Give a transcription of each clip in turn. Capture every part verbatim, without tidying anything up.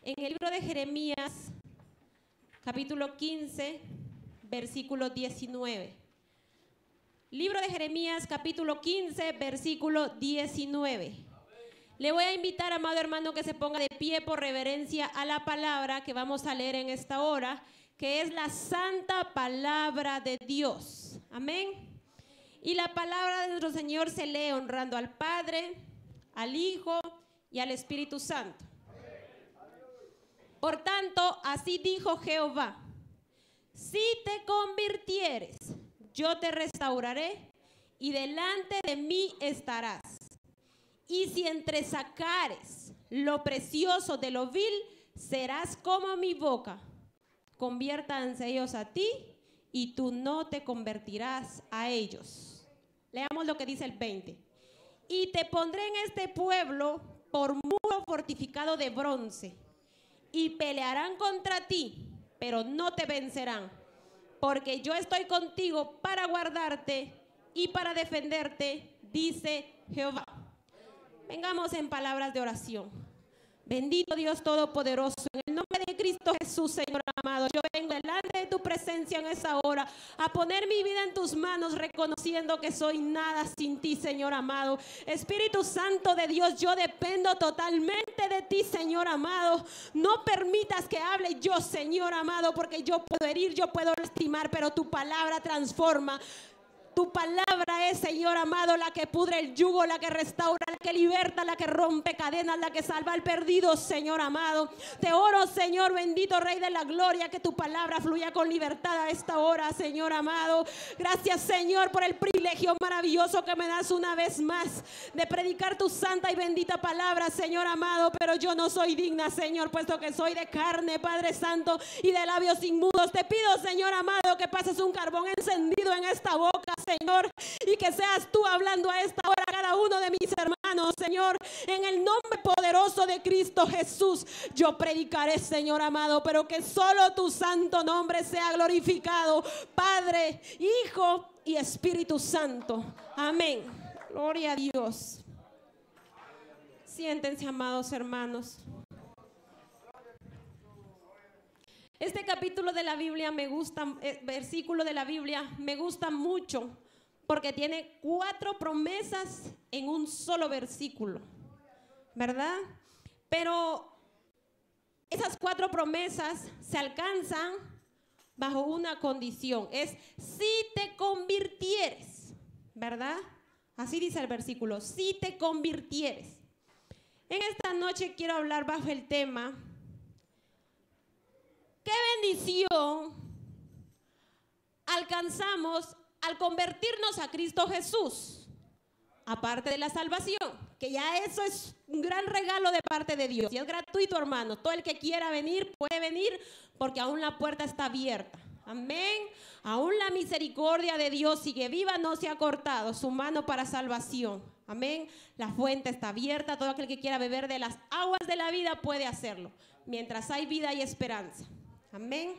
en el libro de Jeremías, capítulo quince, versículo diecinueve. Libro de Jeremías, capítulo quince, versículo diecinueve. Le voy a invitar, amado hermano, que se ponga de pie por reverencia a la palabra que vamos a leer en esta hora, que es la santa palabra de Dios. Amén. Y la palabra de nuestro Señor se lee honrando al Padre, al Hijo y al Espíritu Santo. Por tanto, así dijo Jehová: si te convirtieres, yo te restauraré y delante de mí estarás. Y si entresacares lo precioso de lo vil, serás como mi boca. Conviértanse ellos a ti y tú no te convertirás a ellos. Leamos lo que dice el veinte. Y te pondré en este pueblo por muro fortificado de bronce, y pelearán contra ti, pero no te vencerán, porque yo estoy contigo para guardarte y para defenderte, dice Jehová. Vengamos en palabras de oración. Bendito Dios Todopoderoso, en el nombre de Cristo Jesús, Señor amado, yo vengo delante de tu presencia en esa hora a poner mi vida en tus manos, reconociendo que soy nada sin ti, Señor amado. Espíritu Santo de Dios, yo dependo totalmente de ti, Señor amado. No permitas que hable yo, Señor amado, porque yo puedo herir, yo puedo lastimar, pero tu palabra transforma. Tu palabra es, Señor amado, la que pudre el yugo, la que restaura, la que liberta, la que rompe cadenas, la que salva al perdido, Señor amado. Te oro, Señor, bendito Rey de la Gloria, que tu palabra fluya con libertad a esta hora, Señor amado. Gracias, Señor, por el privilegio maravilloso que me das una vez más de predicar tu santa y bendita palabra, Señor amado. Pero yo no soy digna, Señor, puesto que soy de carne, Padre Santo, y de labios inmundos. Te pido, Señor amado, que pases un carbón encendido en esta boca, Señor, y que seas tú hablando a esta hora a cada uno de mis hermanos, Señor, en el nombre poderoso de Cristo Jesús. Yo predicaré, Señor amado, pero que solo tu santo nombre sea glorificado, Padre, Hijo y Espíritu Santo. Amén. Gloria a Dios. Siéntense, amados hermanos. Este capítulo de la Biblia me gusta, eh, versículo de la Biblia me gusta mucho porque tiene cuatro promesas en un solo versículo, ¿verdad? Pero esas cuatro promesas se alcanzan bajo una condición, es si te convirtieres, ¿verdad? Así dice el versículo, si te convirtieres. En esta noche quiero hablar bajo el tema: ¿qué bendición alcanzamos al convertirnos a Cristo Jesús? Aparte de la salvación, que ya eso es un gran regalo de parte de Dios. Y es gratuito, hermano. Todo el que quiera venir puede venir, porque aún la puerta está abierta. Amén. Aún la misericordia de Dios sigue viva, no se ha cortado su mano para salvación. Amén. La fuente está abierta. Todo aquel que quiera beber de las aguas de la vida puede hacerlo. Mientras hay vida y esperanza. Amén.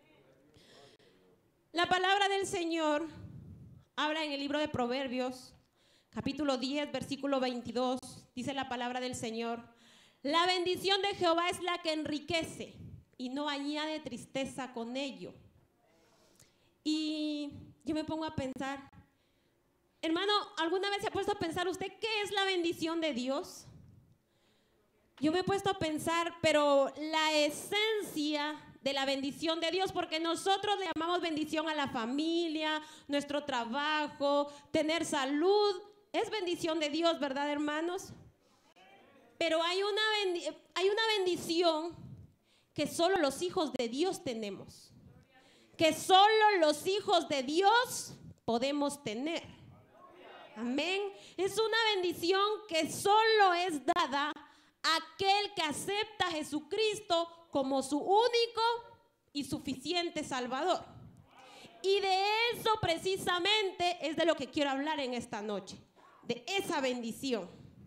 La palabra del Señor habla en el libro de Proverbios, capítulo diez, versículo veintidós. Dice la palabra del Señor: la bendición de Jehová es la que enriquece y no añade tristeza con ello. Y yo me pongo a pensar, hermano, ¿alguna vez se ha puesto a pensar usted qué es la bendición de Dios? Yo me he puesto a pensar, pero la esencia de la bendición de Dios, porque nosotros le llamamos bendición a la familia, nuestro trabajo, tener salud, es bendición de Dios, ¿verdad, hermanos? Pero hay una, bendi- hay una bendición que solo los hijos de Dios tenemos, que solo los hijos de Dios podemos tener. Amén. Es una bendición que solo es dada a aquel que acepta a Jesucristo como su único y suficiente Salvador. Y de eso precisamente es de lo que quiero hablar en esta noche, de esa bendición.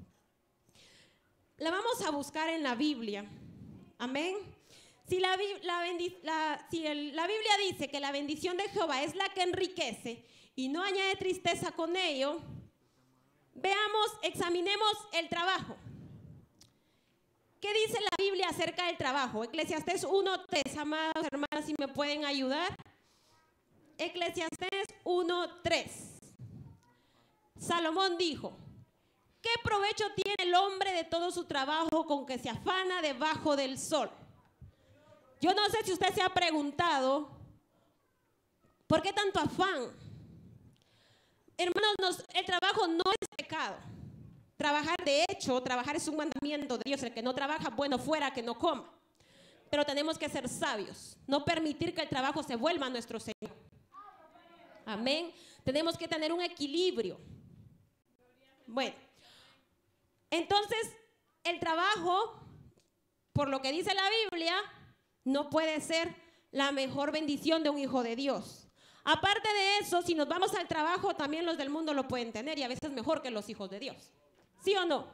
La vamos a buscar en la Biblia. Amén. Si la, la, la, si el, la Biblia dice que la bendición de Jehová es la que enriquece y no añade tristeza con ello, veamos, examinemos el trabajo. ¿Qué dice la Biblia acerca del trabajo? Eclesiastés uno tres, amados hermanos, si me pueden ayudar. Eclesiastés uno tres. Salomón dijo: ¿qué provecho tiene el hombre de todo su trabajo con que se afana debajo del sol? Yo no sé si usted se ha preguntado, ¿por qué tanto afán? Hermanos, nos, el trabajo no es pecado. Trabajar, de hecho, trabajar es un mandamiento de Dios. El que no trabaja, bueno fuera que no coma. Pero tenemos que ser sabios, no permitir que el trabajo se vuelva a nuestro Señor. Amén. Tenemos que tener un equilibrio. Bueno, entonces el trabajo, por lo que dice la Biblia, no puede ser la mejor bendición de un hijo de Dios. Aparte de eso, si nos vamos al trabajo, también los del mundo lo pueden tener y a veces mejor que los hijos de Dios. ¿Sí o no?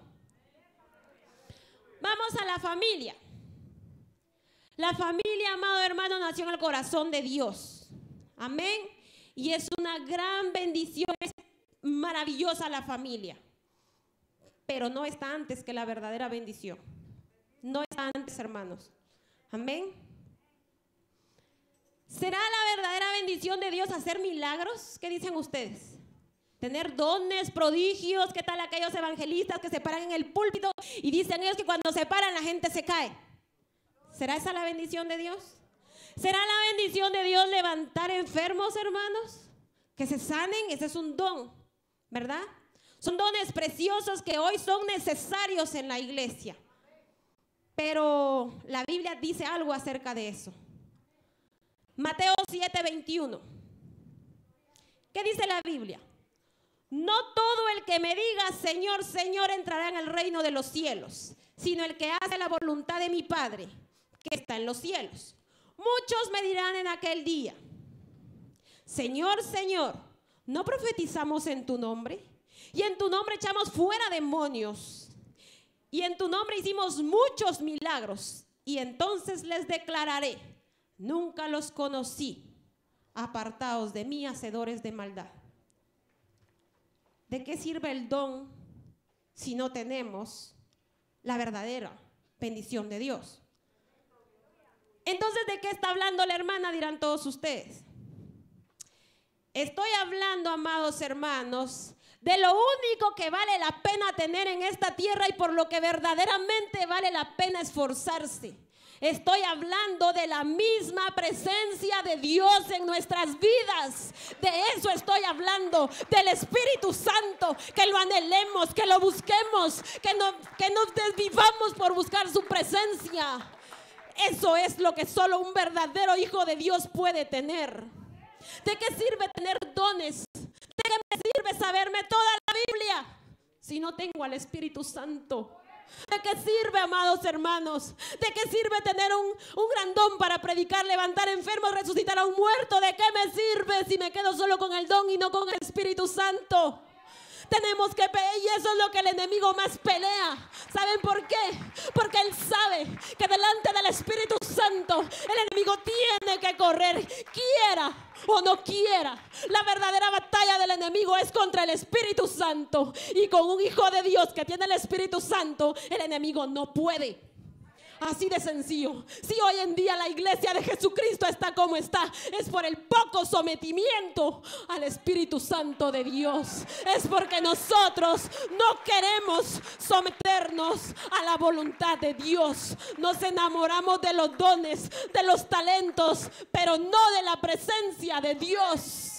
Vamos a la familia. La familia, amado hermano, nació en el corazón de Dios. Amén. Y es una gran bendición, es maravillosa la familia. Pero no está antes que la verdadera bendición. No está antes, hermanos. Amén. ¿Será la verdadera bendición de Dios hacer milagros? ¿Qué dicen ustedes? Tener dones, prodigios. ¿Qué tal aquellos evangelistas que se paran en el púlpito y dicen ellos que cuando se paran la gente se cae? ¿Será esa la bendición de Dios? ¿Será la bendición de Dios levantar enfermos, hermanos? Que se sanen. Ese es un don, ¿verdad? Son dones preciosos que hoy son necesarios en la iglesia. Pero la Biblia dice algo acerca de eso. Mateo siete veintiuno. ¿Qué dice la Biblia? No todo el que me diga Señor, Señor entrará en el reino de los cielos, sino el que hace la voluntad de mi Padre que está en los cielos. Muchos me dirán en aquel día: Señor, Señor, ¿no profetizamos en tu nombre? Y en tu nombre echamos fuera demonios. Y en tu nombre hicimos muchos milagros. Y entonces les declararé: nunca los conocí. Apartaos de mí, hacedores de maldad. ¿De qué sirve el don si no tenemos la verdadera bendición de Dios? Entonces, ¿de qué está hablando la hermana? Dirán todos ustedes. Estoy hablando, amados hermanos, de lo único que vale la pena tener en esta tierra y por lo que verdaderamente vale la pena esforzarse. Estoy hablando de la misma presencia de Dios en nuestras vidas. De eso estoy hablando, del Espíritu Santo, que lo anhelemos, que lo busquemos, que, no, que nos desvivamos por buscar su presencia. Eso es lo que solo un verdadero hijo de Dios puede tener. ¿De qué sirve tener dones? ¿De qué me sirve saberme toda la Biblia si no tengo al Espíritu Santo? ¿De qué sirve, amados hermanos? ¿De qué sirve tener un, un gran don para predicar, levantar enfermos, resucitar a un muerto? ¿De qué me sirve si me quedo solo con el don y no con el Espíritu Santo? Tenemos que pelear, y eso es lo que el enemigo más pelea. ¿Saben por qué? Porque él sabe que delante del Espíritu Santo el enemigo tiene que correr, quiera o no quiera. La verdadera batalla del enemigo es contra el Espíritu Santo, y con un hijo de Dios que tiene el Espíritu Santo, el enemigo no puede. Así de sencillo. Si hoy en día la iglesia de Jesucristo está como está, es por el poco sometimiento al Espíritu Santo de Dios. Es porque nosotros no queremos someternos a la voluntad de Dios. Nos enamoramos de los dones, de los talentos, pero no de la presencia de Dios.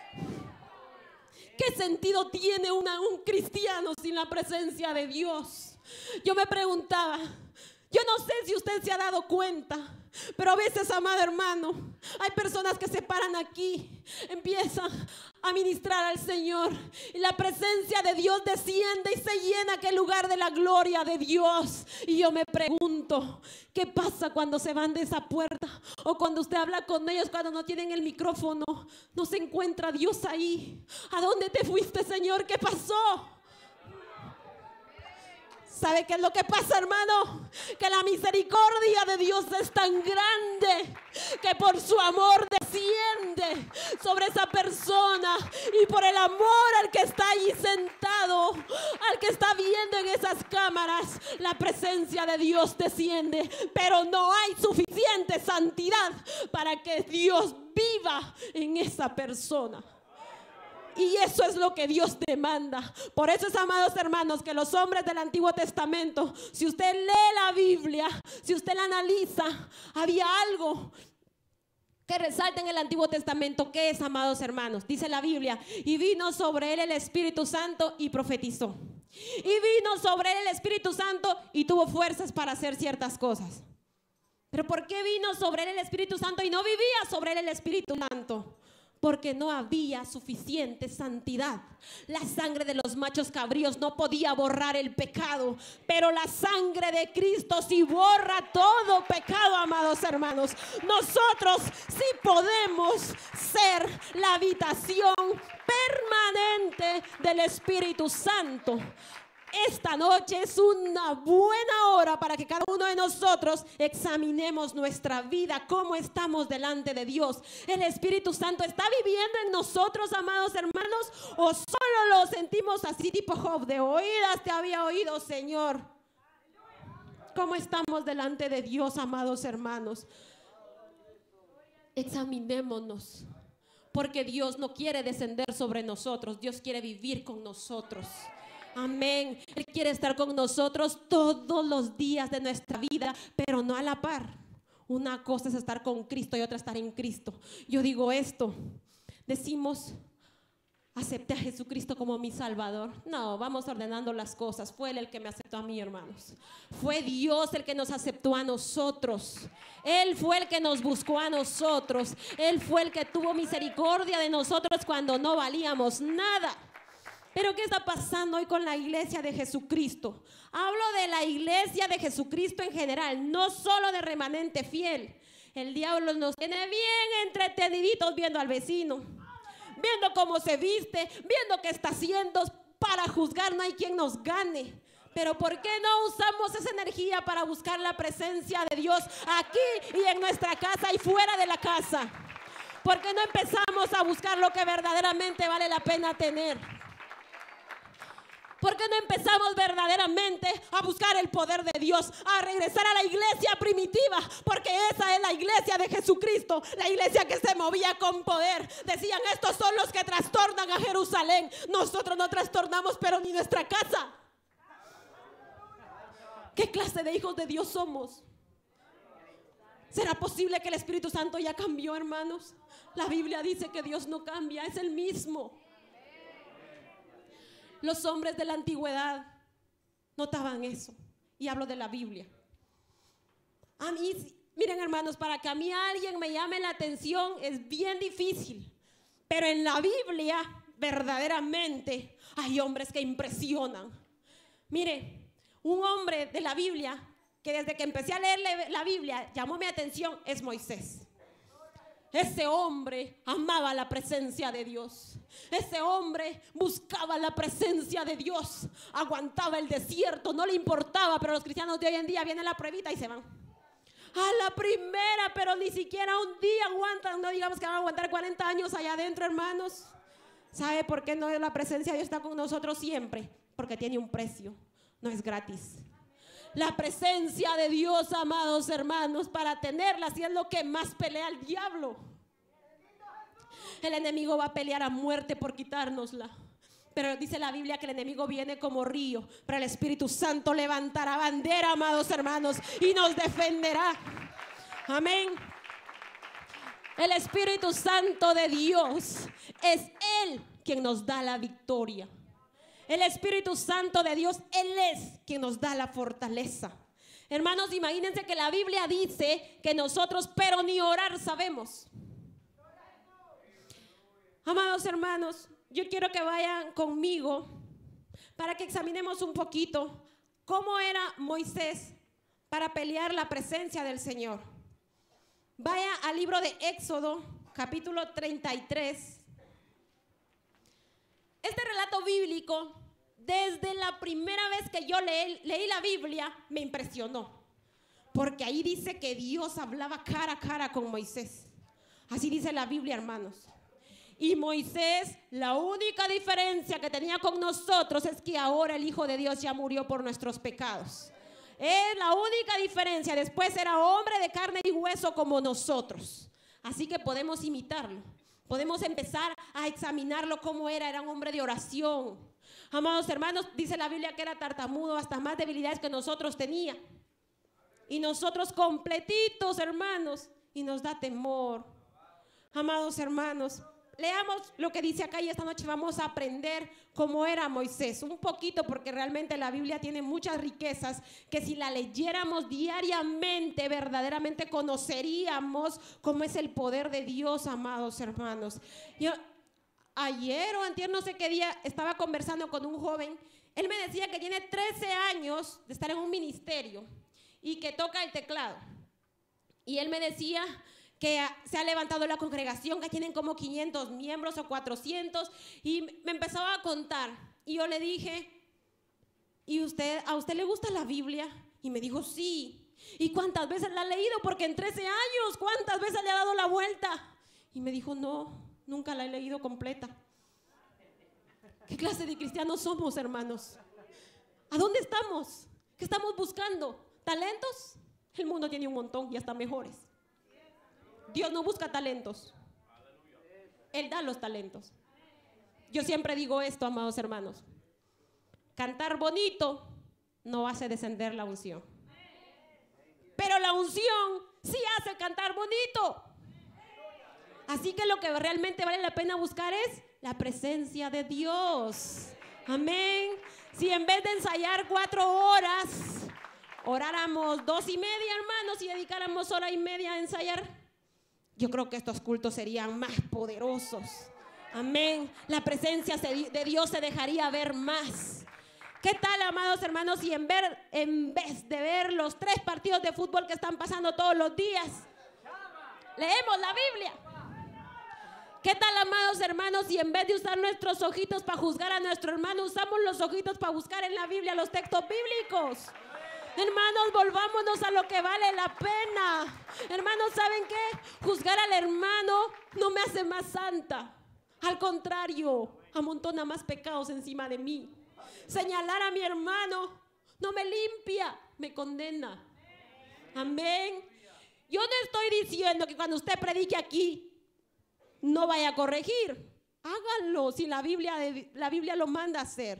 ¿Qué sentido tiene una, un cristiano sin la presencia de Dios? Yo me preguntaba, yo no sé si usted se ha dado cuenta, pero a veces, amado hermano, hay personas que se paran aquí, empiezan a ministrar al Señor y la presencia de Dios desciende y se llena aquel lugar de la gloria de Dios. Y yo me pregunto, ¿qué pasa cuando se van de esa puerta? O cuando usted habla con ellos, cuando no tienen el micrófono, no se encuentra Dios ahí. ¿A dónde te fuiste, Señor? ¿Qué pasó? ¿Sabe qué es lo que pasa, hermano? Que la misericordia de Dios es tan grande que por su amor desciende sobre esa persona, y por el amor al que está allí sentado, al que está viendo en esas cámaras, la presencia de Dios desciende. Pero no hay suficiente santidad para que Dios viva en esa persona. Y eso es lo que Dios demanda. Por eso es, amados hermanos, que los hombres del Antiguo Testamento, si usted lee la Biblia, si usted la analiza, había algo que resalta en el Antiguo Testamento. ¿Qué es, amados hermanos? Dice la Biblia: y vino sobre él el Espíritu Santo y profetizó. Y vino sobre él el Espíritu Santo y tuvo fuerzas para hacer ciertas cosas. ¿Pero por qué vino sobre él el Espíritu Santo y no vivía sobre él el Espíritu Santo? Porque no había suficiente santidad. La sangre de los machos cabríos no podía borrar el pecado, pero la sangre de Cristo sí borra todo pecado, amados hermanos. Nosotros sí podemos ser la habitación permanente del Espíritu Santo. Esta noche es una buena hora para que cada uno de nosotros examinemos nuestra vida, cómo estamos delante de Dios. ¿El Espíritu Santo está viviendo en nosotros, amados hermanos? ¿O solo lo sentimos así tipo Job, de oídas te había oído, Señor? ¿Cómo estamos delante de Dios, amados hermanos? Examinémonos, porque Dios no quiere descender sobre nosotros, Dios quiere vivir con nosotros. Amén. Él quiere estar con nosotros todos los días de nuestra vida, pero no a la par. Una cosa es estar con Cristo y otra estar en Cristo. Yo digo esto, decimos: acepté a Jesucristo como mi Salvador. No, vamos ordenando las cosas. Fue Él el que me aceptó a mí, hermanos. Fue Dios el que nos aceptó a nosotros. Él fue el que nos buscó a nosotros. Él fue el que tuvo misericordia de nosotros cuando no valíamos nada. Pero ¿qué está pasando hoy con la iglesia de Jesucristo? Hablo de la iglesia de Jesucristo en general, no solo de remanente fiel. El diablo nos tiene bien entreteniditos viendo al vecino, viendo cómo se viste, viendo qué está haciendo. Para juzgar no hay quien nos gane. Pero ¿por qué no usamos esa energía para buscar la presencia de Dios aquí y en nuestra casa y fuera de la casa? ¿Por qué no empezamos a buscar lo que verdaderamente vale la pena tener? ¿Por qué no empezamos verdaderamente a buscar el poder de Dios, a regresar a la iglesia primitiva? Porque esa es la iglesia de Jesucristo, la iglesia que se movía con poder. Decían: estos son los que trastornan a Jerusalén. Nosotros no trastornamos, pero ni nuestra casa. ¿Qué clase de hijos de Dios somos? ¿Será posible que el Espíritu Santo ya cambió, hermanos? La Biblia dice que Dios no cambia, es el mismo. Los hombres de la antigüedad notaban eso. Y hablo de la Biblia. A mí, miren, hermanos, para que a mí alguien me llame la atención es bien difícil. Pero en la Biblia, verdaderamente, hay hombres que impresionan. Mire, un hombre de la Biblia que desde que empecé a leer la Biblia llamó mi atención es Moisés. Ese hombre amaba la presencia de Dios. Ese hombre buscaba la presencia de Dios. Aguantaba el desierto, no le importaba. Pero los cristianos de hoy en día vienen la pruebita y se van. A la primera, pero ni siquiera un día aguantan. No digamos que van a aguantar cuarenta años allá adentro, hermanos. ¿Sabe por qué no es la presencia de Dios está con nosotros siempre? Porque tiene un precio, no es gratis. La presencia de Dios, amados hermanos, para tenerla, si es lo que más pelea el diablo. El enemigo va a pelear a muerte por quitárnosla. Pero dice la Biblia que el enemigo viene como río, pero el Espíritu Santo levantará bandera, amados hermanos, y nos defenderá. Amén. El Espíritu Santo de Dios es Él quien nos da la victoria. El Espíritu Santo de Dios, Él es quien nos da la fortaleza. Hermanos, imagínense que la Biblia dice que nosotros, pero ni orar sabemos. Amados hermanos, yo quiero que vayan conmigo para que examinemos un poquito cómo era Moisés para pelear la presencia del Señor. Vaya al libro de Éxodo, capítulo treinta y tres. Este relato bíblico desde la primera vez que yo leí, leí la Biblia, me impresionó. Porque ahí dice que Dios hablaba cara a cara con Moisés. Así dice la Biblia, hermanos. Y Moisés, la única diferencia que tenía con nosotros es que ahora el Hijo de Dios ya murió por nuestros pecados. Es la única diferencia. Después era hombre de carne y hueso como nosotros. Así que podemos imitarlo. Podemos empezar a examinarlo como era. Era un hombre de oración. Amados hermanos, dice la Biblia que era tartamudo, hasta más debilidades que nosotros tenía. Y nosotros completitos, hermanos, y nos da temor. Amados hermanos, leamos lo que dice acá y esta noche vamos a aprender cómo era Moisés. Un poquito, porque realmente la Biblia tiene muchas riquezas que si la leyéramos diariamente, verdaderamente conoceríamos cómo es el poder de Dios, amados hermanos. Yo ayer o antier, no sé qué día, estaba conversando con un joven. Él me decía que tiene trece años de estar en un ministerio y que toca el teclado. Y él me decía que se ha levantado la congregación, que tienen como quinientos miembros o cuatrocientos, y me empezaba a contar. Y yo le dije, ¿y usted, a usted le gusta la Biblia? Y me dijo, sí. ¿Y cuántas veces la ha leído? Porque en trece años, ¿cuántas veces le ha dado la vuelta? Y me dijo, no, nunca la he leído completa. ¿Qué clase de cristianos somos, hermanos? ¿A dónde estamos? ¿Qué estamos buscando? ¿Talentos? El mundo tiene un montón y hasta mejores. Dios no busca talentos. Él da los talentos. Yo siempre digo esto, amados hermanos. Cantar bonito no hace descender la unción. Pero la unción sí hace cantar bonito. Así que lo que realmente vale la pena buscar es la presencia de Dios. Amén. Si en vez de ensayar cuatro horas, oráramos dos y media, hermanos, y dedicáramos hora y media a ensayar, yo creo que estos cultos serían más poderosos. Amén. La presencia de Dios se dejaría ver más. ¿Qué tal, amados hermanos, si en, ver, en vez de ver los tres partidos de fútbol que están pasando todos los días, leemos la Biblia? ¿Qué tal, amados hermanos, si en vez de usar nuestros ojitos para juzgar a nuestro hermano, usamos los ojitos para buscar en la Biblia los textos bíblicos? Hermanos, volvámonos a lo que vale la pena. Hermanos, ¿saben qué? Juzgar al hermano no me hace más santa. Al contrario, amontona más pecados encima de mí. Señalar a mi hermano no me limpia, me condena. Amén. Yo no estoy diciendo que cuando usted predique aquí no vaya a corregir. Háganlo si la Biblia, la Biblia lo manda a hacer.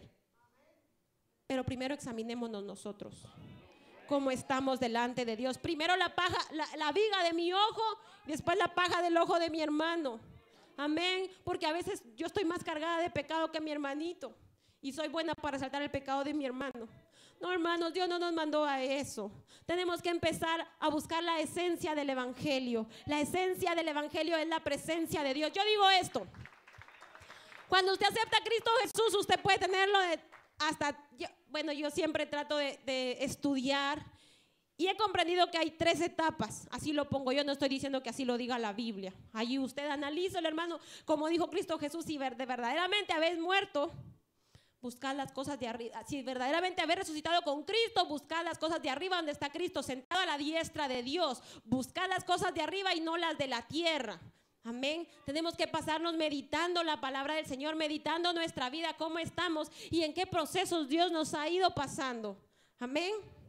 Pero primero examinémonos nosotros. Cómo estamos delante de Dios. Primero la paja, la, la viga de mi ojo, después la paja del ojo de mi hermano. Amén. Porque a veces yo estoy más cargada de pecado que mi hermanito y soy buena para resaltar el pecado de mi hermano. No, hermanos, Dios no nos mandó a eso. Tenemos que empezar a buscar la esencia del evangelio. La esencia del evangelio es la presencia de Dios. Yo digo esto: cuando usted acepta a Cristo Jesús, usted puede tenerlo de hasta, yo, bueno, yo siempre trato de, de estudiar y he comprendido que hay tres etapas. Así lo pongo yo, no estoy diciendo que así lo diga la Biblia. Allí usted analiza, el hermano, como dijo Cristo Jesús, si verdaderamente habéis muerto, buscad las cosas de arriba. Si verdaderamente habéis resucitado con Cristo, buscad las cosas de arriba donde está Cristo, sentado a la diestra de Dios. Buscad las cosas de arriba y no las de la tierra. Amén. Tenemos que pasarnos meditando la palabra del Señor, meditando nuestra vida, cómo estamos y en qué procesos Dios nos ha ido pasando. Amén.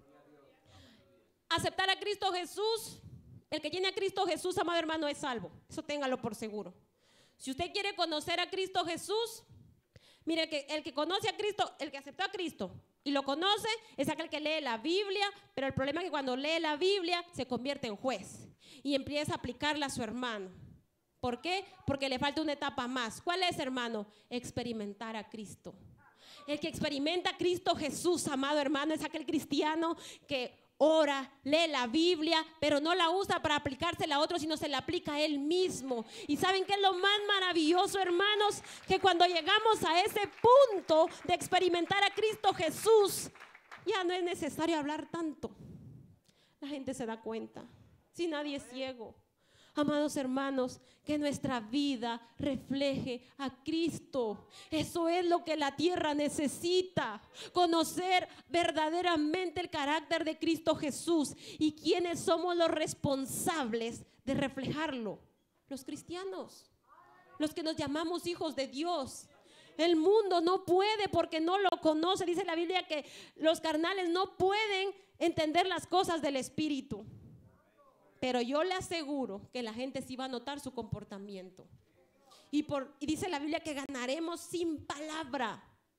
Aceptar a Cristo Jesús. El que tiene a Cristo Jesús, amado hermano, es salvo. Eso téngalo por seguro. Si usted quiere conocer a Cristo Jesús, mire que el que conoce a Cristo, el que aceptó a Cristo y lo conoce, es aquel que lee la Biblia, pero el problema es que cuando lee la Biblia se convierte en juez y empieza a aplicarla a su hermano. ¿Por qué? Porque le falta una etapa más. ¿Cuál es, hermano? Experimentar a Cristo. El que experimenta a Cristo Jesús, amado hermano, es aquel cristiano que ora, lee la Biblia, pero no la usa para aplicársela a otros, sino se la aplica a él mismo. ¿Y saben qué es lo más maravilloso, hermanos? Que cuando llegamos a ese punto de experimentar a Cristo Jesús, ya no es necesario hablar tanto. La gente se da cuenta. Si nadie es ciego. Amados hermanos, que nuestra vida refleje a Cristo. Eso es lo que la tierra necesita. Conocer verdaderamente el carácter de Cristo Jesús y quiénes somos los responsables de reflejarlo. Los cristianos, los que nos llamamos hijos de Dios. El mundo no puede porque no lo conoce. Dice la Biblia que los carnales no pueden entender las cosas del Espíritu. Pero yo le aseguro que la gente sí va a notar su comportamiento. Y, por, y dice la Biblia que ganaremos sin palabra.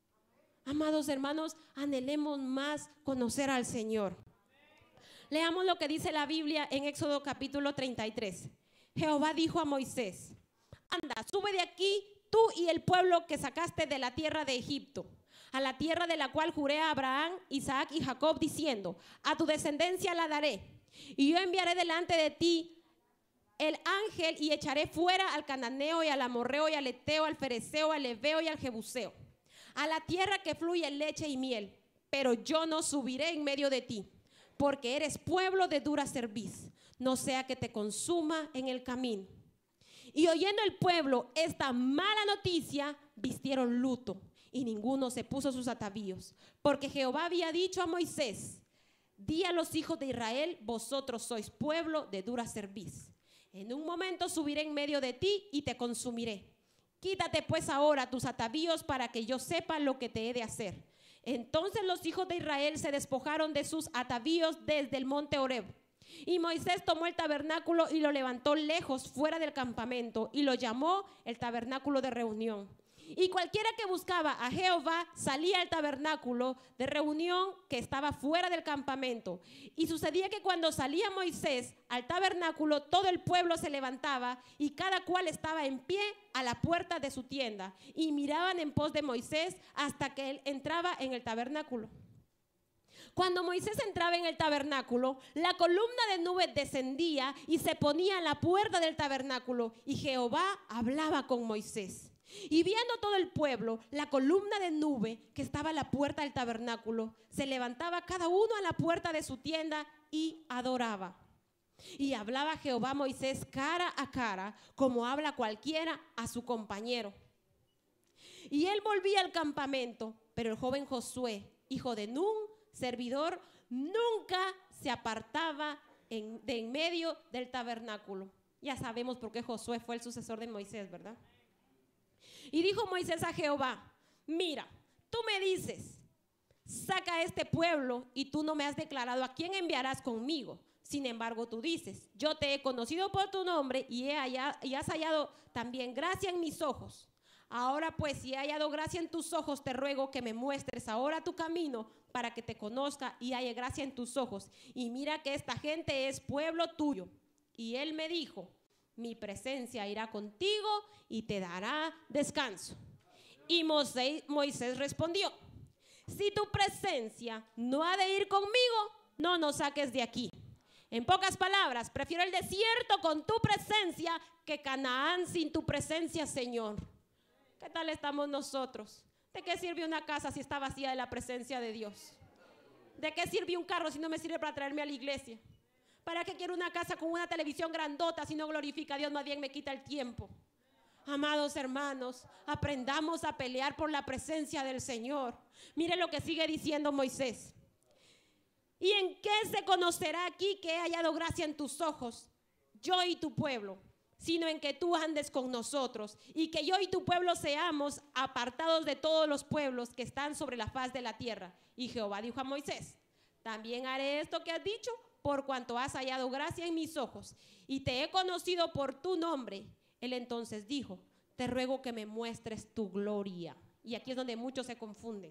Amados hermanos, anhelemos más conocer al Señor. Leamos lo que dice la Biblia en Éxodo capítulo treinta y tres. Jehová dijo a Moisés: anda, sube de aquí tú y el pueblo que sacaste de la tierra de Egipto, a la tierra de la cual juré a Abraham, Isaac y Jacob, diciendo: a tu descendencia la daré. Y yo enviaré delante de ti el ángel y echaré fuera al cananeo y al amorreo y al eteo, al fereceo, al heveo y al jebuseo, a la tierra que fluye leche y miel. Pero yo no subiré en medio de ti, porque eres pueblo de dura cerviz, no sea que te consuma en el camino. Y oyendo el pueblo esta mala noticia, vistieron luto, y ninguno se puso sus atavíos, porque Jehová había dicho a Moisés: di a los hijos de Israel: vosotros sois pueblo de dura cerviz. En un momento subiré en medio de ti y te consumiré. Quítate pues ahora tus atavíos para que yo sepa lo que te he de hacer. Entonces los hijos de Israel se despojaron de sus atavíos desde el monte Horeb. Y Moisés tomó el tabernáculo y lo levantó lejos fuera del campamento y lo llamó el tabernáculo de reunión. Y cualquiera que buscaba a Jehová salía al tabernáculo de reunión que estaba fuera del campamento. Y sucedía que cuando salía Moisés al tabernáculo, todo el pueblo se levantaba y cada cual estaba en pie a la puerta de su tienda y miraban en pos de Moisés hasta que él entraba en el tabernáculo. Cuando Moisés entraba en el tabernáculo, la columna de nube descendía y se ponía en la puerta del tabernáculo, y Jehová hablaba con Moisés. Y viendo todo el pueblo, la columna de nube que estaba a la puerta del tabernáculo, se levantaba cada uno a la puerta de su tienda y adoraba. Y hablaba Jehová a Moisés cara a cara, como habla cualquiera a su compañero. Y él volvía al campamento, pero el joven Josué, hijo de Nun, servidor, nunca se apartaba en, de en medio del tabernáculo. Ya sabemos por qué Josué fue el sucesor de Moisés, ¿verdad? Y dijo Moisés a Jehová: mira, tú me dices, saca a este pueblo, y tú no me has declarado a quién enviarás conmigo. Sin embargo, tú dices: yo te he conocido por tu nombre y, he hallado, y has hallado también gracia en mis ojos. Ahora pues, si he hallado gracia en tus ojos, te ruego que me muestres ahora tu camino para que te conozca y halle gracia en tus ojos. Y mira que esta gente es pueblo tuyo. Y él me dijo: mi presencia irá contigo y te dará descanso. Y Moisés, Moisés respondió: si tu presencia no ha de ir conmigo, no nos saques de aquí. En pocas palabras, prefiero el desierto con tu presencia que Canaán sin tu presencia, Señor. ¿Qué tal estamos nosotros? ¿De qué sirve una casa si está vacía de la presencia de Dios? ¿De qué sirve un carro si no me sirve para traerme a la iglesia? ¿Para qué quiero una casa con una televisión grandota si no glorifica a Dios? Más bien me quita el tiempo. Amados hermanos, aprendamos a pelear por la presencia del Señor. Mire lo que sigue diciendo Moisés. ¿Y en qué se conocerá aquí que he hallado gracia en tus ojos, yo y tu pueblo? Sino en que tú andes con nosotros y que yo y tu pueblo seamos apartados de todos los pueblos que están sobre la faz de la tierra. Y Jehová dijo a Moisés: también haré esto que has dicho, por cuanto has hallado gracia en mis ojos y te he conocido por tu nombre. Él entonces dijo: te ruego que me muestres tu gloria. Y aquí es donde muchos se confunden.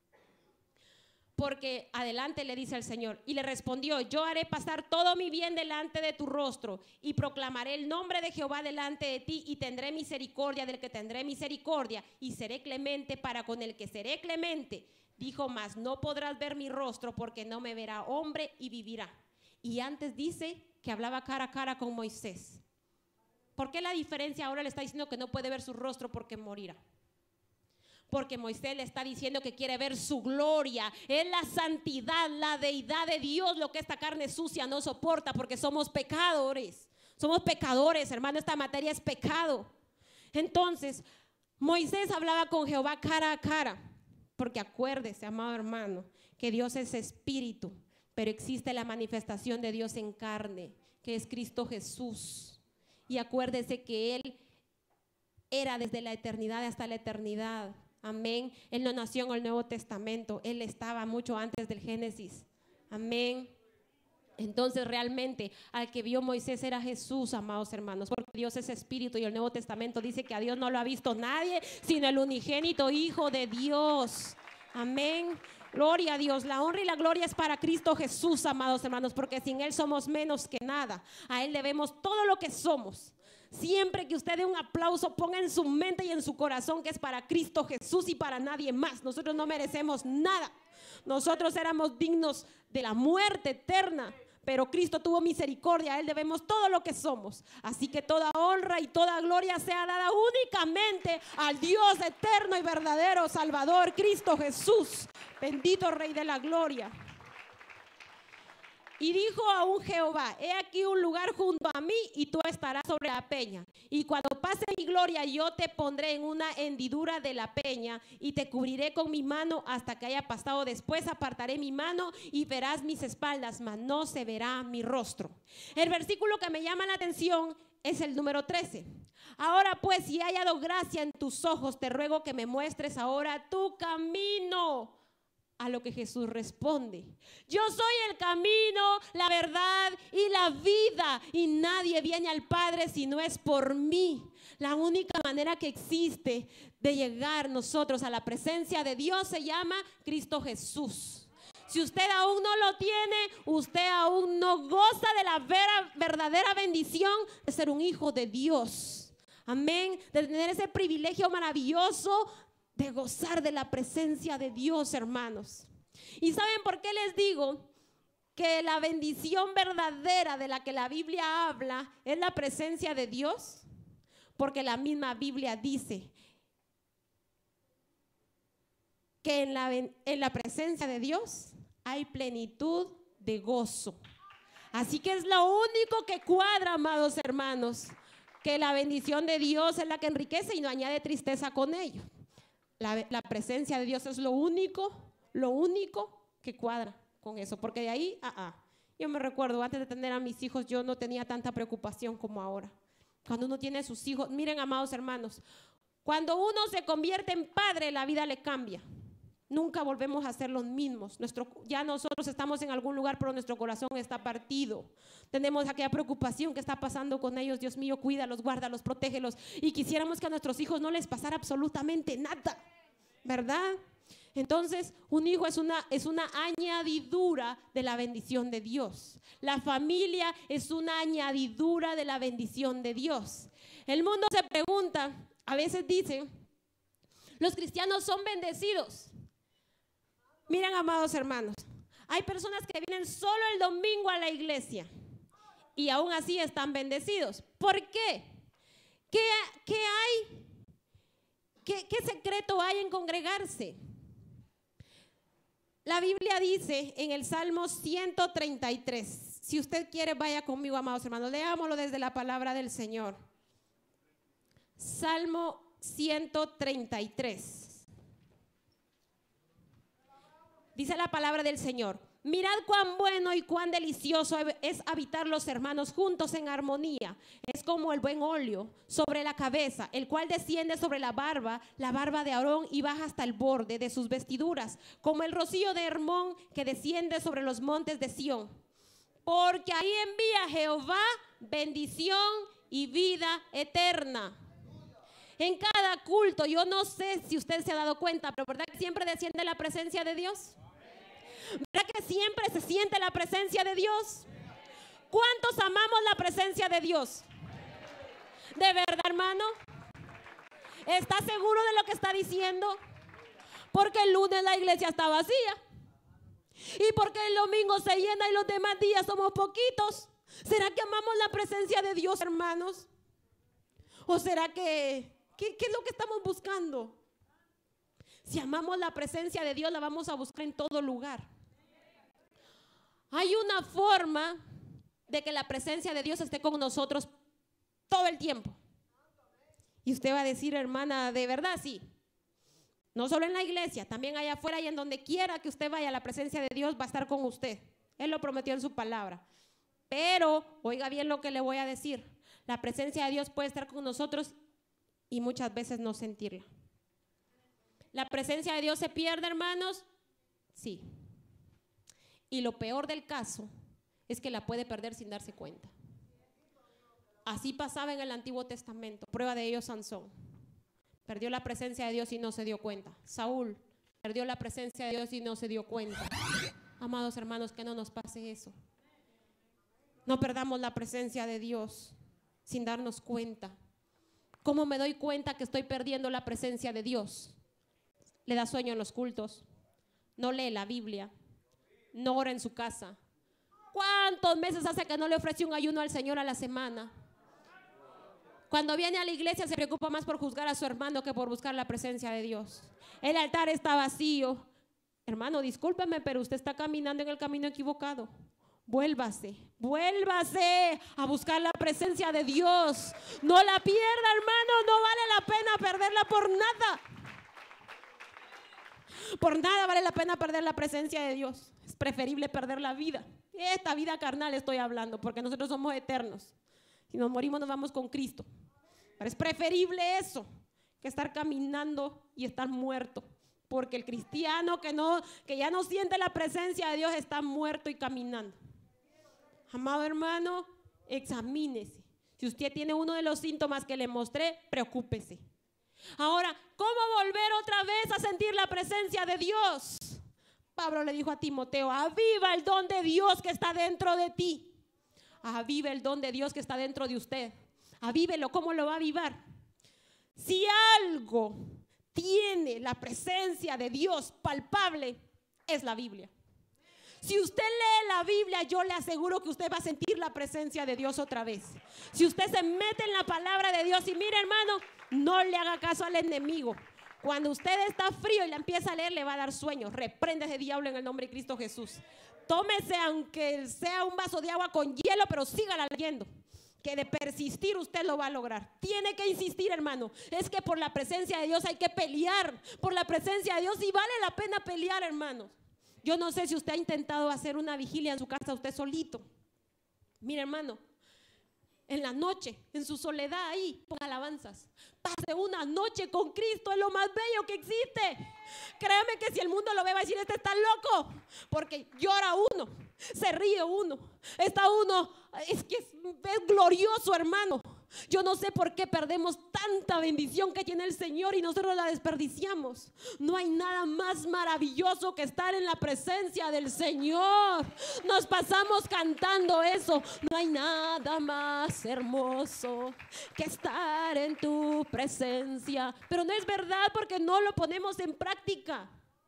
Porque adelante le dice el Señor, y le respondió: yo haré pasar todo mi bien delante de tu rostro y proclamaré el nombre de Jehová delante de ti, y tendré misericordia del que tendré misericordia y seré clemente para con el que seré clemente. Dijo: mas no podrás ver mi rostro, porque no me verá hombre y vivirá. Y antes dice que hablaba cara a cara con Moisés. ¿Por qué la diferencia? Ahora le está diciendo que no puede ver su rostro porque morirá. Porque Moisés le está diciendo que quiere ver su gloria. Es la santidad, la deidad de Dios lo que esta carne sucia no soporta, porque somos pecadores. Somos pecadores, hermano, esta materia es pecado. Entonces, Moisés hablaba con Jehová cara a cara, porque acuérdese, amado hermano, que Dios es espíritu, pero existe la manifestación de Dios en carne, que es Cristo Jesús. Y acuérdese que Él era desde la eternidad hasta la eternidad. Amén. Él no nació en el Nuevo Testamento, Él estaba mucho antes del Génesis. Amén. Entonces realmente al que vio Moisés era Jesús, amados hermanos, porque Dios es espíritu y el Nuevo Testamento dice que a Dios no lo ha visto nadie sino el unigénito Hijo de Dios. Amén. Gloria a Dios. La honra y la gloria es para Cristo Jesús, amados hermanos, porque sin Él somos menos que nada. A Él debemos todo lo que somos. Siempre que usted dé un aplauso, ponga en su mente y en su corazón que es para Cristo Jesús y para nadie más. Nosotros no merecemos nada. Nosotros éramos dignos de la muerte eterna, pero Cristo tuvo misericordia. A Él debemos todo lo que somos. Así que toda honra y toda gloria sea dada únicamente al Dios eterno y verdadero Salvador, Cristo Jesús. Bendito Rey de la gloria. Y dijo aún Jehová: he aquí un lugar junto a mí y tú estarás sobre la peña. Y cuando pase mi gloria yo te pondré en una hendidura de la peña y te cubriré con mi mano hasta que haya pasado. Después apartaré mi mano y verás mis espaldas, mas no se verá mi rostro. El versículo que me llama la atención es el número trece. Ahora pues, si he hallado gracia en tus ojos, te ruego que me muestres ahora tu camino. A lo que Jesús responde: yo soy el camino, la verdad y la vida, y nadie viene al Padre si no es por mí. La única manera que existe de llegar nosotros a la presencia de Dios se llama Cristo Jesús. Si usted aún no lo tiene, usted aún no goza de la vera, verdadera bendición de ser un hijo de Dios. Amén. De tener ese privilegio maravilloso de gozar de la presencia de Dios, hermanos. ¿Y saben por qué les digo que la bendición verdadera de la que la Biblia habla es la presencia de Dios? Porque la misma Biblia dice que en la, en la presencia de Dios hay plenitud de gozo. Así que es lo único que cuadra, amados hermanos, que la bendición de Dios es la que enriquece y no añade tristeza con ello. La, la presencia de Dios es lo único, lo único que cuadra con eso, porque de ahí, ah, ah. Yo me recuerdo, antes de tener a mis hijos, yo no tenía tanta preocupación como ahora. Cuando uno tiene sus hijos, miren, amados hermanos, cuando uno se convierte en padre, la vida le cambia. Nunca volvemos a ser los mismos. Nuestro, ya nosotros estamos en algún lugar, pero nuestro corazón está partido. Tenemos aquella preocupación que está pasando con ellos. Dios mío, cuídalos, guárdalos, protégelos. Y quisiéramos que a nuestros hijos no les pasara absolutamente nada, ¿verdad? Entonces, un hijo es una, es una añadidura de la bendición de Dios. La familia es una añadidura de la bendición de Dios. El mundo se pregunta, a veces dice, los cristianos son bendecidos. Miren, amados hermanos, hay personas que vienen solo el domingo a la iglesia y aún así están bendecidos. ¿Por qué? ¿Qué, qué hay? ¿Qué, qué secreto hay en congregarse? La Biblia dice en el Salmo ciento treinta y tres, si usted quiere vaya conmigo, amados hermanos, leámoslo desde la palabra del Señor. Salmo ciento treinta y tres. Dice la palabra del Señor: mirad cuán bueno y cuán delicioso es habitar los hermanos juntos en armonía. Es como el buen óleo sobre la cabeza, el cual desciende sobre la barba, la barba de Aarón, y baja hasta el borde de sus vestiduras, como el rocío de Hermón que desciende sobre los montes de Sión. Porque ahí envía Jehová bendición y vida eterna. En cada culto, yo no sé si usted se ha dado cuenta, pero ¿verdad que siempre desciende la presencia de Dios? ¿Verdad que siempre se siente la presencia de Dios? ¿Cuántos amamos la presencia de Dios? ¿De verdad, hermano? ¿Está seguro de lo que está diciendo? Porque el lunes la iglesia está vacía y porque el domingo se llena y los demás días somos poquitos. ¿Será que amamos la presencia de Dios, hermanos? ¿O será que ¿qué, qué es lo que estamos buscando? Si amamos la presencia de Dios, la vamos a buscar en todo lugar. Hay una forma de que la presencia de Dios esté con nosotros todo el tiempo. Y usted va a decir, hermana, de verdad, sí. No solo en la iglesia, también allá afuera y en donde quiera que usted vaya, la presencia de Dios va a estar con usted. Él lo prometió en su palabra. Pero, oiga bien lo que le voy a decir. La presencia de Dios puede estar con nosotros y muchas veces no sentirla. ¿La presencia de Dios se pierde, hermanos? Sí. Y lo peor del caso es que la puede perder sin darse cuenta. Así pasaba en el Antiguo Testamento. Prueba de ello Sansón. Perdió la presencia de Dios y no se dio cuenta. Saúl perdió la presencia de Dios y no se dio cuenta. Amados hermanos, que no nos pase eso. No perdamos la presencia de Dios sin darnos cuenta. ¿Cómo me doy cuenta que estoy perdiendo la presencia de Dios? Le da sueño en los cultos, no lee la Biblia, no ora en su casa. ¿Cuántos meses hace que no le ofrece un ayuno al Señor a la semana? Cuando viene a la iglesia se preocupa más por juzgar a su hermano que por buscar la presencia de Dios. El altar está vacío. Hermano, discúlpeme, pero usted está caminando en el camino equivocado. Vuélvase, vuélvase a buscar la presencia de Dios. No la pierda, hermano, no vale la pena perderla por nada. Por nada vale la pena perder la presencia de Dios. Es preferible perder la vida. Esta vida carnal estoy hablando, porque nosotros somos eternos. Si nos morimos nos vamos con Cristo. Pero es preferible eso que estar caminando y estar muerto. Porque el cristiano que, no, que ya no siente la presencia de Dios está muerto y caminando. Amado hermano, examínese. Si usted tiene uno de los síntomas que le mostré, preocúpese. Ahora, ¿cómo volver otra vez a sentir la presencia de Dios? Pablo le dijo a Timoteo, aviva el don de Dios que está dentro de ti. Aviva el don de Dios que está dentro de usted. Avívelo. ¿Cómo lo va a avivar? Si algo tiene la presencia de Dios palpable, es la Biblia. Si usted lee la Biblia, yo le aseguro que usted va a sentir la presencia de Dios otra vez. Si usted se mete en la palabra de Dios y mire, hermano, no le haga caso al enemigo. Cuando usted está frío y la empieza a leer, le va a dar sueño. Reprende ese diablo en el nombre de Cristo Jesús. Tómese aunque sea un vaso de agua con hielo, pero sígala leyendo. Que de persistir usted lo va a lograr. Tiene que insistir, hermano. Es que por la presencia de Dios hay que pelear. Por la presencia de Dios, y vale la pena pelear, hermanos. Yo no sé si usted ha intentado hacer una vigilia en su casa usted solito. Mire, hermano, en la noche, en su soledad ahí, ponga alabanzas. Pase una noche con Cristo, es lo más bello que existe. Créame que si el mundo lo ve va a decir, este está loco. Porque llora uno, se ríe uno, está uno, es que es, es glorioso, hermano. Yo no sé por qué perdemos tanta bendición que tiene el Señor y nosotros la desperdiciamos. No hay nada más maravilloso que estar en la presencia del Señor. Nos pasamos cantando eso. No hay nada más hermoso que estar en tu presencia. Pero no es verdad, porque no lo ponemos en práctica.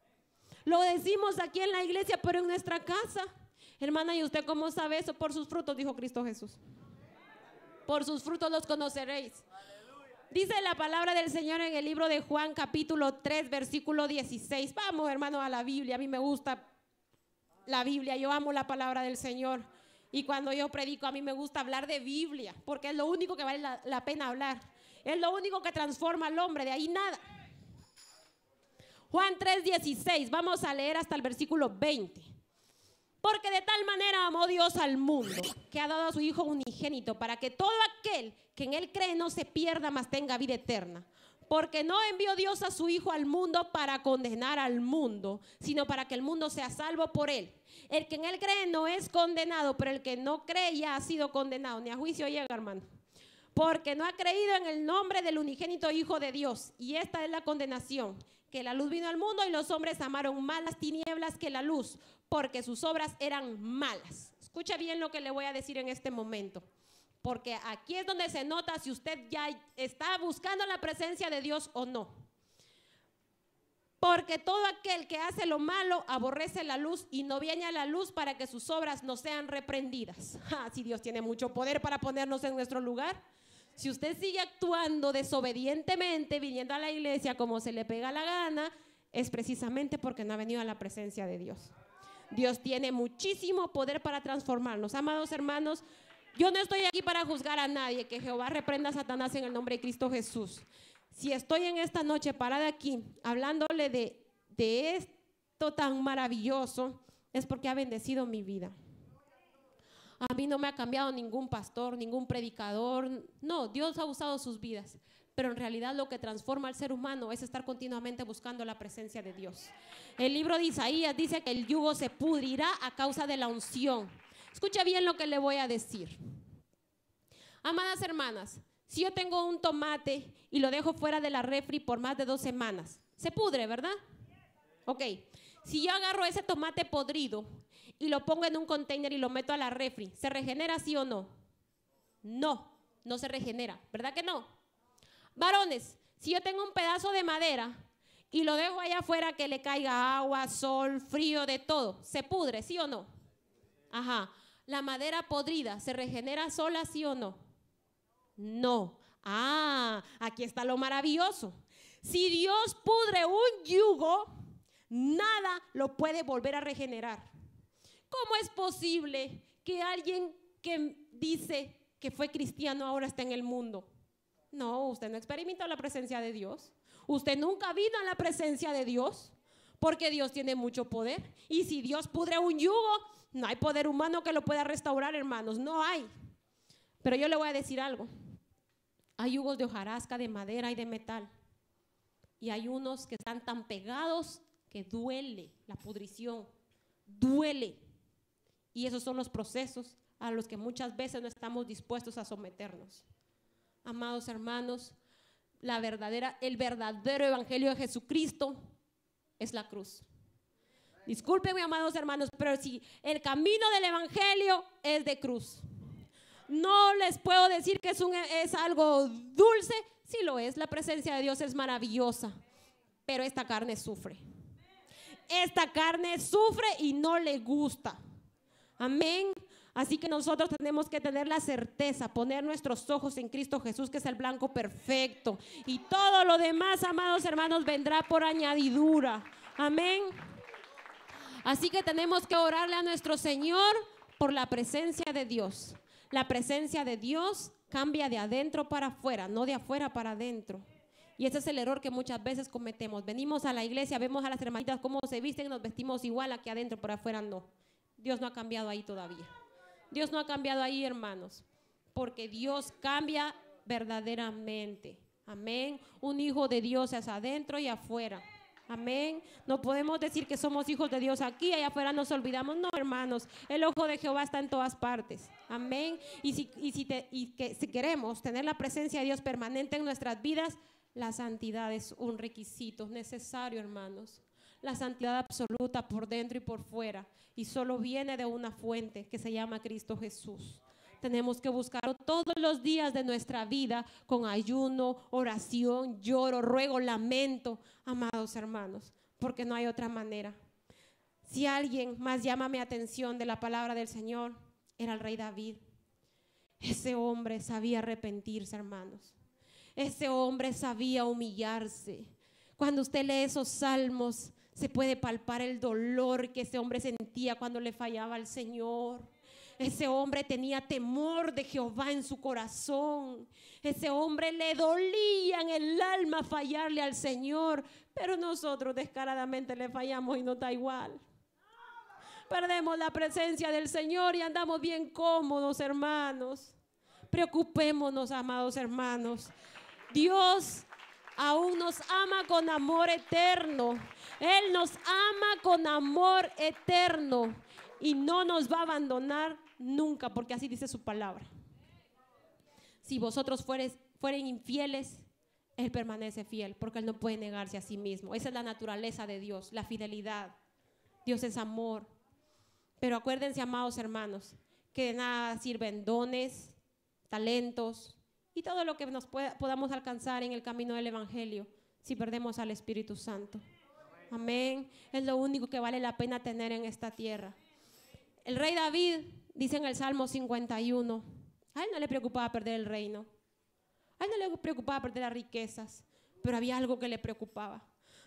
Lo decimos aquí en la iglesia, pero en nuestra casa. Hermana, ¿y usted cómo sabe eso? Por sus frutos, dijo Cristo Jesús. Por sus frutos los conoceréis. Dice la palabra del Señor en el libro de Juan capítulo tres versículo dieciséis. Vamos, hermano, a la Biblia. A mí me gusta la Biblia. Yo amo la palabra del Señor. Y cuando yo predico, a mí me gusta hablar de Biblia, porque es lo único que vale la, la pena hablar. Es lo único que transforma al hombre. De ahí nada. Juan tres dieciséis. Vamos a leer hasta el versículo veinte. Porque de tal manera amó Dios al mundo, que ha dado a su Hijo unigénito, para que todo aquel que en Él cree no se pierda, mas tenga vida eterna. Porque no envió Dios a su Hijo al mundo para condenar al mundo, sino para que el mundo sea salvo por Él. El que en Él cree no es condenado, pero el que no cree ya ha sido condenado. Ni a juicio llega, hermano. Porque no ha creído en el nombre del unigénito Hijo de Dios. Y esta es la condenación, que la luz vino al mundo y los hombres amaron más las tinieblas que la luz, porque sus obras eran malas. Escucha bien lo que le voy a decir en este momento, porque aquí es donde se nota si usted ya está buscando la presencia de Dios o no. Porque todo aquel que hace lo malo aborrece la luz y no viene a la luz para que sus obras no sean reprendidas. Ah, si Dios tiene mucho poder para ponernos en nuestro lugar. Si usted sigue actuando desobedientemente, viniendo a la iglesia como se le pega la gana, es precisamente porque no ha venido a la presencia de Dios. Dios tiene muchísimo poder para transformarnos. Amados hermanos, yo no estoy aquí para juzgar a nadie. Que Jehová reprenda a Satanás en el nombre de Cristo Jesús. Si estoy en esta noche parada aquí hablándole de, de esto tan maravilloso, es porque ha bendecido mi vida. A mí no me ha cambiado ningún pastor, ningún predicador. No, Dios ha usado sus vidas. Pero en realidad lo que transforma al ser humano es estar continuamente buscando la presencia de Dios. El libro de Isaías dice que el yugo se pudrirá a causa de la unción. Escucha bien lo que le voy a decir. Amadas hermanas, si yo tengo un tomate y lo dejo fuera de la refri por más de dos semanas, se pudre, ¿verdad? Ok. Si yo agarro ese tomate podrido y lo pongo en un container y lo meto a la refri, ¿se regenera sí o no? No, no se regenera, ¿verdad que no? Varones, si yo tengo un pedazo de madera y lo dejo allá afuera que le caiga agua, sol, frío, de todo, ¿se pudre sí o no? Ajá. ¿La madera podrida se regenera sola sí o no? No. Ah, aquí está lo maravilloso. Si Dios pudre un yugo, nada lo puede volver a regenerar. ¿Cómo es posible que alguien que dice que fue cristiano ahora está en el mundo? No, usted no experimentó la presencia de Dios. Usted nunca vino a la presencia de Dios, porque Dios tiene mucho poder. Y si Dios pudre un yugo, no hay poder humano que lo pueda restaurar, hermanos. No hay. Pero yo le voy a decir algo. Hay yugos de hojarasca, de madera y de metal. Y hay unos que están tan pegados que duele la pudrición. Duele. Y esos son los procesos a los que muchas veces no estamos dispuestos a someternos. Amados hermanos, la verdadera, el verdadero evangelio de Jesucristo es la cruz. Discúlpenme, amados hermanos, pero si el camino del evangelio es de cruz. No les puedo decir que es, un, es algo dulce, sí lo es, la presencia de Dios es maravillosa, pero esta carne sufre. Esta carne sufre y no le gusta. Amén. Así que nosotros tenemos que tener la certeza, poner nuestros ojos en Cristo Jesús, que es el blanco perfecto. Y todo lo demás, amados hermanos, vendrá por añadidura. Amén. Así que tenemos que orarle a nuestro Señor por la presencia de Dios. La presencia de Dios cambia de adentro para afuera, no de afuera para adentro. Y ese es el error que muchas veces cometemos. Venimos a la iglesia, vemos a las hermanitas cómo se visten, nos vestimos igual aquí adentro, por afuera no. Dios no ha cambiado ahí todavía. Dios no ha cambiado ahí, hermanos, porque Dios cambia verdaderamente. Amén. Un hijo de Dios es adentro y afuera. Amén. No podemos decir que somos hijos de Dios aquí y allá afuera nos olvidamos. No, hermanos, el ojo de Jehová está en todas partes. Amén. Y si, y si, te, y que, si queremos tener la presencia de Dios permanente en nuestras vidas, la santidad es un requisito necesario, hermanos. La santidad absoluta por dentro y por fuera. Y solo viene de una fuente que se llama Cristo Jesús. Tenemos que buscarlo todos los días de nuestra vida con ayuno, oración, lloro, ruego, lamento, amados hermanos, porque no hay otra manera. Si alguien más llama mi atención de la palabra del Señor, era el rey David. Ese hombre sabía arrepentirse, hermanos. Ese hombre sabía humillarse. Cuando usted lee esos salmos, se puede palpar el dolor que ese hombre sentía cuando le fallaba al Señor. Ese hombre tenía temor de Jehová en su corazón. Ese hombre le dolía en el alma fallarle al Señor. Pero nosotros descaradamente le fallamos y nos da igual. Perdemos la presencia del Señor y andamos bien cómodos, hermanos. Preocupémonos, amados hermanos. Dios aún nos ama con amor eterno. Él nos ama con amor eterno y no nos va a abandonar nunca, porque así dice su palabra. Si vosotros fueres, fueren infieles, Él permanece fiel, porque Él no puede negarse a sí mismo. Esa es la naturaleza de Dios, la fidelidad. Dios es amor. Pero acuérdense, amados hermanos, que de nada sirven dones, talentos y todo lo que nos pueda, podamos alcanzar en el camino del evangelio si perdemos al Espíritu Santo. Amén. Es lo único que vale la pena tener en esta tierra. El rey David dice en el Salmo cincuenta y uno, a él no le preocupaba perder el reino, a él no le preocupaba perder las riquezas, pero había algo que le preocupaba.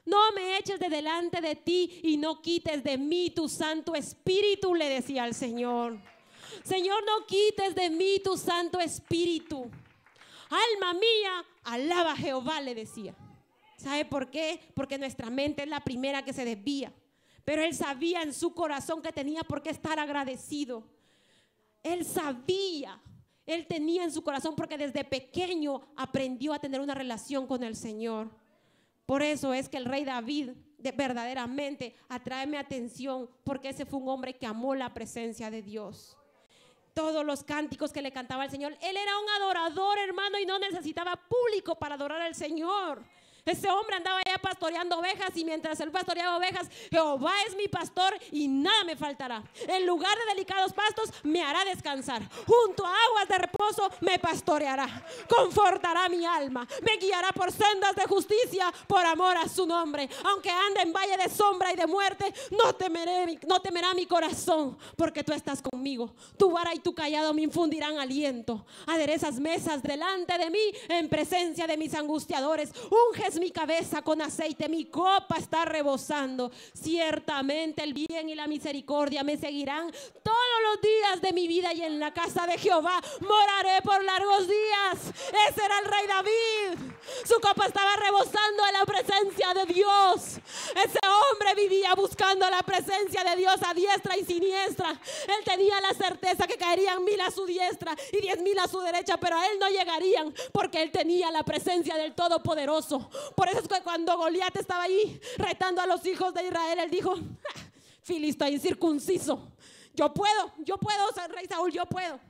no me eches de delante de ti y no quites de mí tu Santo Espíritu, le decía al Señor. Señor, no quites de mí tu Santo Espíritu. Alma mía, alaba a Jehová, le decía. ¿Sabe por qué? Porque nuestra mente es la primera que se desvía. Pero él sabía en su corazón que tenía por qué estar agradecido. Él sabía, él tenía en su corazón porque desde pequeño aprendió a tener una relación con el Señor. Por eso es que el rey David de, verdaderamente atrae mi atención, porque ese fue un hombre que amó la presencia de Dios. Todos los cánticos que le cantaba al Señor, él era un adorador, hermano, y no necesitaba público para adorar al Señor. Ese hombre andaba allá pastoreando ovejas, y mientras él pastoreaba ovejas, Jehová es mi pastor y nada me faltará. En lugar de delicados pastos me hará descansar. Junto a aguas de reposo me pastoreará. Confortará mi alma. Me guiará por sendas de justicia por amor a su nombre. Aunque ande en valle de sombra y de muerte, no temeré, no temerá mi corazón, porque tú estás conmigo. Tu vara y tu callado me infundirán aliento. Aderezas mesas delante de mí en presencia de mis angustiadores. Unges mi cabeza con aceite, mi copa está rebosando. Ciertamente el bien y la misericordia me seguirán todos los días de mi vida, y en la casa de Jehová moraré por largos días. Ese era el rey David. Su copa estaba rebosando en la presencia de Dios. Ese hombre vivía buscando la presencia de Dios a diestra y siniestra. Él tenía la certeza que caerían mil a su diestra y diez mil a su derecha, pero a él no llegarían, porque él tenía la presencia del Todopoderoso. Por eso es que cuando Goliat estaba ahí retando a los hijos de Israel, él dijo: filisteo incircunciso, yo puedo, yo puedo, rey Saúl, yo puedo.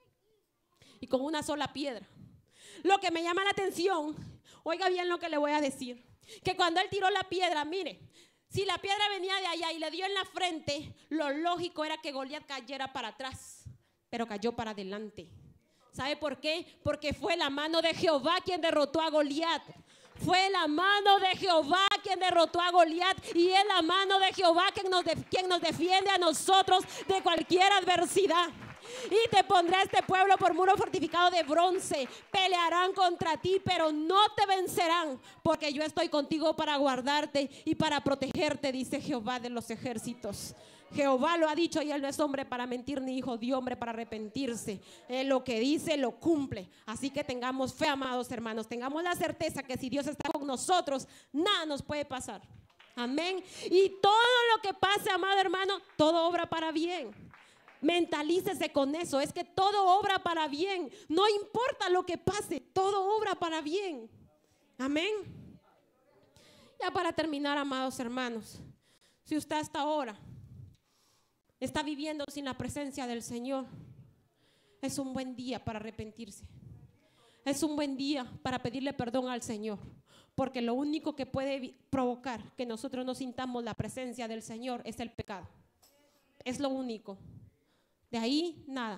Y con una sola piedra. Lo que me llama la atención, oiga bien lo que le voy a decir, que cuando él tiró la piedra, mire, si la piedra venía de allá y le dio en la frente, lo lógico era que Goliat cayera para atrás, pero cayó para adelante. ¿Sabe por qué? Porque fue la mano de Jehová quien derrotó a Goliat. Fue la mano de Jehová quien derrotó a Goliat, y es la mano de Jehová quien nos, de, quien nos defiende a nosotros de cualquier adversidad. Y te pondré a este pueblo por muro fortificado de bronce. Pelearán contra ti, pero no te vencerán, porque yo estoy contigo para guardarte y para protegerte, dice Jehová de los ejércitos. Jehová lo ha dicho, y él no es hombre para mentir, ni hijo de hombre para arrepentirse. Él lo que dice lo cumple. Así que tengamos fe, amados hermanos. Tengamos la certeza que si Dios está con nosotros, nada nos puede pasar. Amén. Y todo lo que pase, amado hermano, todo obra para bien. Mentalícese con eso. Es que todo obra para bien. No importa lo que pase, todo obra para bien. Amén. Ya para terminar, amados hermanos, si usted hasta ahora está viviendo sin la presencia del Señor, es un buen día para arrepentirse. Es un buen día para pedirle perdón al Señor, porque lo único que puede provocar que nosotros no sintamos la presencia del Señor es el pecado. Es lo único. De ahí nada.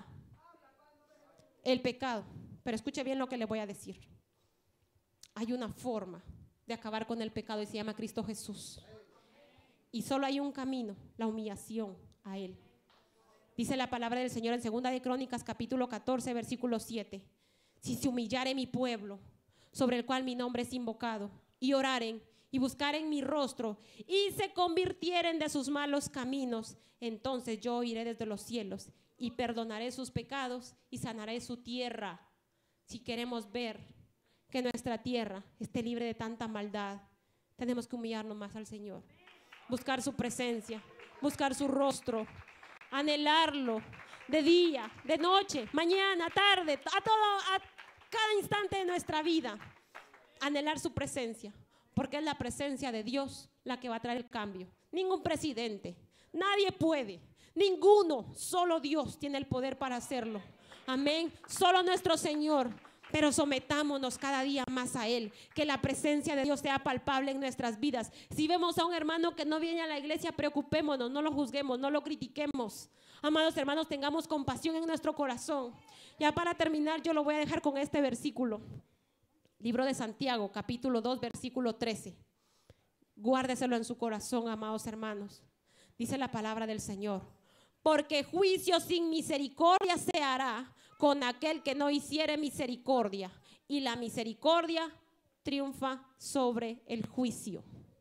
El pecado. Pero escuche bien lo que le voy a decir. Hay una forma de acabar con el pecado y se llama Cristo Jesús. Y solo hay un camino: la humillación a Él. Dice la palabra del Señor en segunda de Crónicas capítulo catorce versículo siete: si se humillare mi pueblo, sobre el cual mi nombre es invocado, y oraren y buscaren mi rostro, y se convirtieren de sus malos caminos, entonces yo oiré desde los cielos y perdonaré sus pecados y sanaré su tierra. Si queremos ver que nuestra tierra esté libre de tanta maldad, tenemos que humillarnos más al Señor, buscar su presencia, buscar su rostro, anhelarlo de día, de noche, mañana, tarde, a todo, a cada instante de nuestra vida. Anhelar su presencia, porque es la presencia de Dios la que va a traer el cambio. Ningún presidente, nadie puede, ninguno, solo Dios tiene el poder para hacerlo. Amén. Solo nuestro Señor. Pero sometámonos cada día más a Él, que la presencia de Dios sea palpable en nuestras vidas. Si vemos a un hermano que no viene a la iglesia, preocupémonos, no lo juzguemos, no lo critiquemos. Amados hermanos, tengamos compasión en nuestro corazón. Ya para terminar, yo lo voy a dejar con este versículo. Libro de Santiago, capítulo dos, versículo trece. Guárdeselo en su corazón, amados hermanos. Dice la palabra del Señor: porque juicio sin misericordia se hará con aquel que no hiciere misericordia, y la misericordia triunfa sobre el juicio.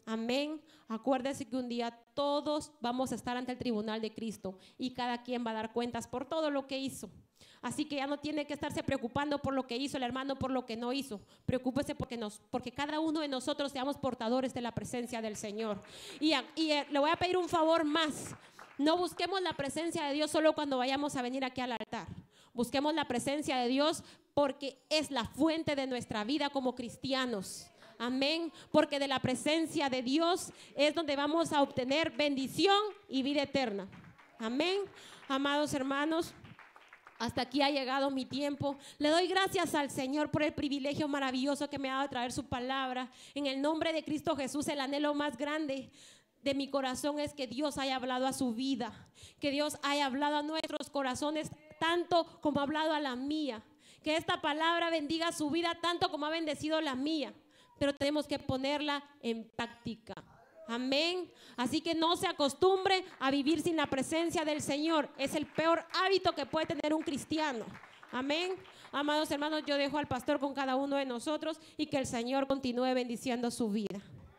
Amén. Acuérdese que un día todos vamos a estar ante el tribunal de Cristo y cada quien va a dar cuentas por todo lo que hizo. Así que ya no tiene que estarse preocupando por lo que hizo el hermano, por lo que no hizo. Preocúpese porque, nos, porque cada uno de nosotros seamos portadores de la presencia del Señor. Y, a, y eh, le voy a pedir un favor más. No busquemos la presencia de Dios solo cuando vayamos a venir aquí al altar. Busquemos la presencia de Dios porque es la fuente de nuestra vida como cristianos. Amén, porque de la presencia de Dios es donde vamos a obtener bendición y vida eterna. Amén, amados hermanos, hasta aquí ha llegado mi tiempo. Le doy gracias al Señor por el privilegio maravilloso que me ha dado de traer su palabra. En el nombre de Cristo Jesús, el anhelo más grande de mi corazón es que Dios haya hablado a su vida, que Dios haya hablado a nuestros corazones tanto como ha hablado a la mía, que esta palabra bendiga su vida tanto como ha bendecido la mía. Pero tenemos que ponerla en práctica. Amén. Así que no se acostumbre a vivir sin la presencia del Señor. Es el peor hábito que puede tener un cristiano. Amén. Amados hermanos, yo dejo al pastor con cada uno de nosotros y que el Señor continúe bendiciendo su vida.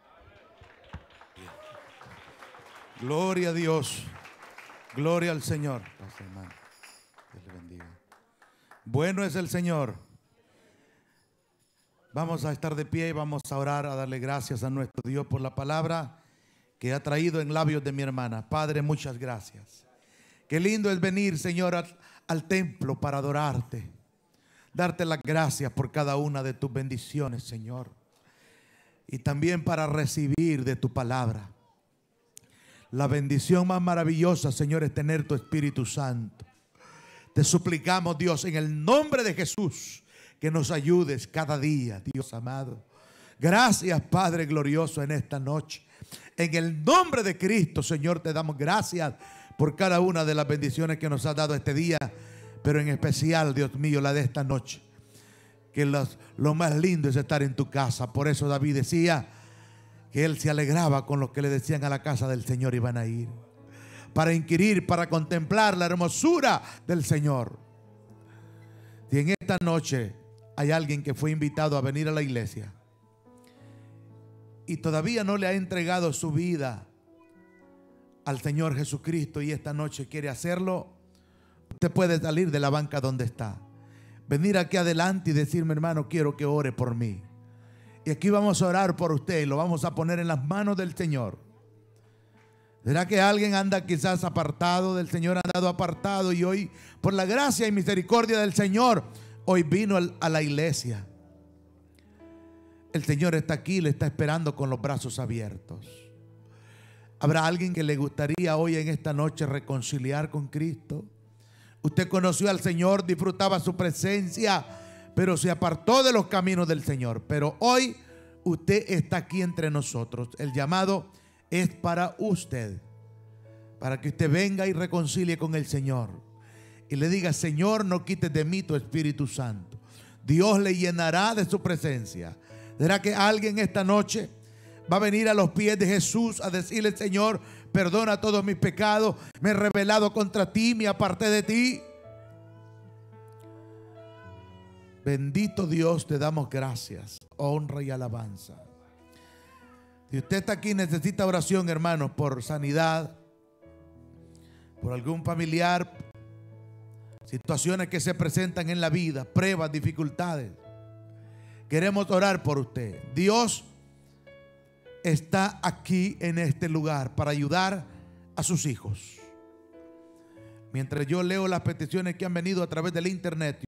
Gloria a Dios. Gloria al Señor. Gracias, hermano. Dios le bendiga. Bueno es el Señor. Vamos a estar de pie y vamos a orar, a darle gracias a nuestro Dios por la palabra que ha traído en labios de mi hermana. Padre, muchas gracias. Qué lindo es venir, Señor, al, al templo para adorarte. Darte las gracias por cada una de tus bendiciones, Señor. Y también para recibir de tu palabra. La bendición más maravillosa, Señor, es tener tu Espíritu Santo. Te suplicamos, Dios, en el nombre de Jesús, que nos ayudes cada día, Dios amado. Gracias, Padre glorioso, en esta noche. En el nombre de Cristo, Señor, te damos gracias por cada una de las bendiciones que nos has dado este día, pero en especial, Dios mío, la de esta noche. Que los, lo más lindo es estar en tu casa. Por eso David decía que él se alegraba con lo que le decían: a la casa del Señor iban a ir, para inquirir, para contemplar la hermosura del Señor. Y en esta noche hay alguien que fue invitado a venir a la iglesia y todavía no le ha entregado su vida al Señor Jesucristo y esta noche quiere hacerlo, usted puede salir de la banca donde está, venir aquí adelante y decirme: hermano, quiero que ore por mí. Y aquí vamos a orar por usted y lo vamos a poner en las manos del Señor. ¿Será que alguien anda quizás apartado del Señor, ha andado apartado y hoy, por la gracia y misericordia del Señor, hoy vino a la iglesia? El Señor está aquí, le está esperando con los brazos abiertos. ¿Habrá alguien que le gustaría hoy en esta noche reconciliar con Cristo? Usted conoció al Señor, disfrutaba su presencia, pero se apartó de los caminos del Señor. Pero hoy usted está aquí entre nosotros. El llamado es para usted, para que usted venga y reconcilie con el Señor y le diga: Señor, no quites de mí tu Espíritu Santo. Dios le llenará de su presencia. ¿Será que alguien esta noche va a venir a los pies de Jesús a decirle: Señor, perdona todos mis pecados, me he rebelado contra ti, me aparté de ti? Bendito Dios, te damos gracias, honra y alabanza. Si usted está aquí y necesita oración, hermanos, por sanidad, por algún familiar, situaciones que se presentan en la vida, pruebas, dificultades, queremos orar por usted. Dios está aquí en este lugar para ayudar a sus hijos. Mientras yo leo las peticiones que han venido a través del internet,